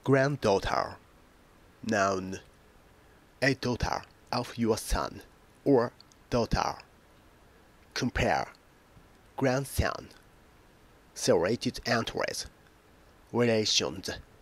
granddaughter, noun, a daughter of your son or daughter. Compare, grandson, serrated entries, relations.